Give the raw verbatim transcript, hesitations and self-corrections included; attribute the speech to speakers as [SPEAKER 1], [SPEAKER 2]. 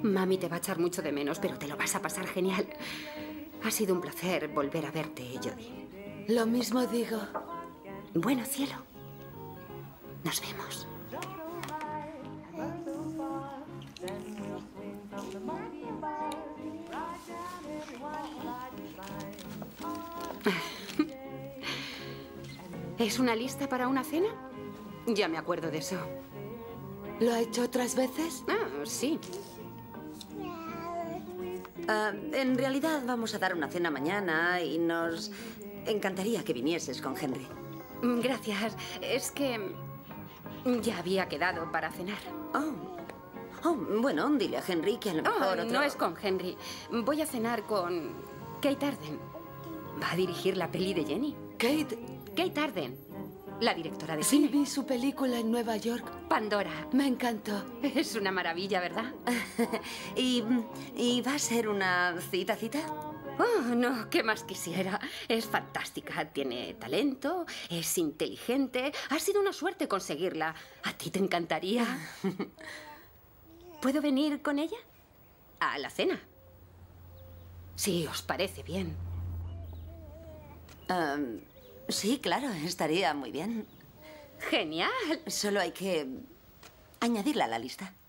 [SPEAKER 1] Mami te va a echar mucho de menos, pero te lo vas a pasar genial. Ha sido un placer volver a verte, Jodie.
[SPEAKER 2] Lo mismo digo.
[SPEAKER 1] Bueno, cielo. Nos vemos. ¿Es una lista para una cena? Ya me acuerdo de eso.
[SPEAKER 2] ¿Lo ha hecho otras veces?
[SPEAKER 1] Ah, sí.
[SPEAKER 3] Uh, en realidad vamos a dar una cena mañana y nos encantaría que vinieses con Henry.
[SPEAKER 1] Gracias. Es que ya había quedado para cenar.
[SPEAKER 3] Oh. Oh, bueno, dile a Henry que a lo mejor
[SPEAKER 1] Oh,
[SPEAKER 3] otro...
[SPEAKER 1] no es con Henry. Voy a cenar con Kate Arden. Va a dirigir la peli de Jenny.
[SPEAKER 2] Kate...
[SPEAKER 1] Kate Arden, la directora de
[SPEAKER 2] Sí,
[SPEAKER 1] cine.
[SPEAKER 2] vi su película en Nueva York.
[SPEAKER 1] Pandora.
[SPEAKER 2] Me encantó.
[SPEAKER 1] Es una maravilla, ¿verdad?
[SPEAKER 3] ¿Y, ¿Y va a ser una cita, cita?
[SPEAKER 1] Oh, no, ¿qué más quisiera? Es fantástica, tiene talento, es inteligente. Ha sido una suerte conseguirla. ¿A ti te encantaría? ¿Puedo venir con ella? A la cena. Si os parece bien.
[SPEAKER 3] Um, sí, claro, estaría muy bien.
[SPEAKER 1] Genial.
[SPEAKER 3] Solo hay que añadirla a la lista.